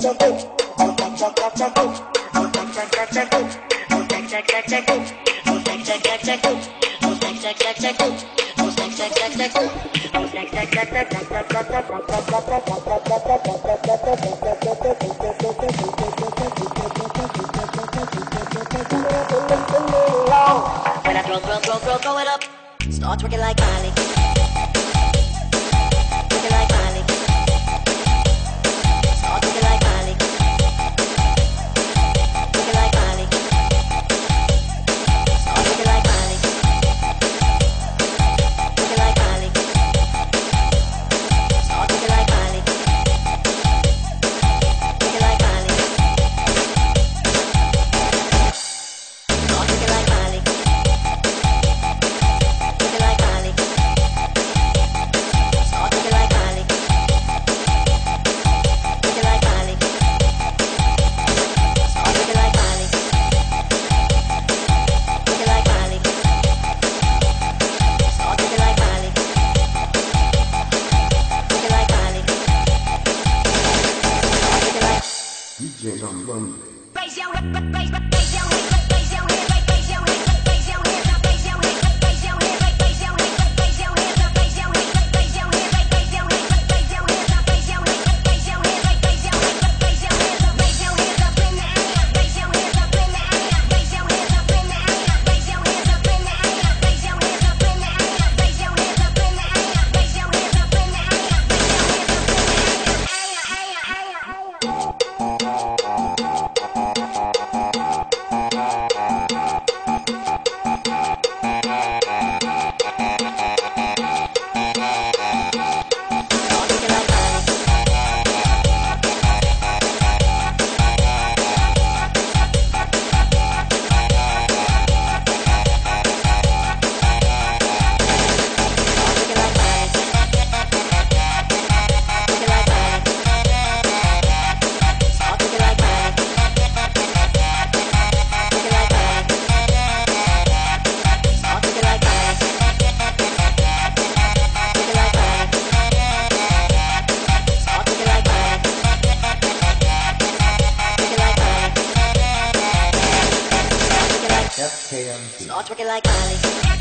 When I throw it up, start twerking like Miley. Twerking like Miley. Start twerking like Miley. Twerking like Miley. Start twerking like Miley. Twerking like Miley. Start twerking like Miley. Twerking like Miley. Start twerking like Miley. DJs on Monday. Raise your head, raise your head, raise your head, raise your head, raise your head, raise your head, raise your head, raise your head, raise your head, raise your head, raise your head, raise your head, raise your head, raise your head, raise your head, raise your head, raise your head, raise your head, raise your head up in the air, raise your head up in the air, raise your head up in the air, raise your head up in the air, raise your head up in the air, raise your head up in the air, raise your head up in the air, FKMT. start twerking like Miley.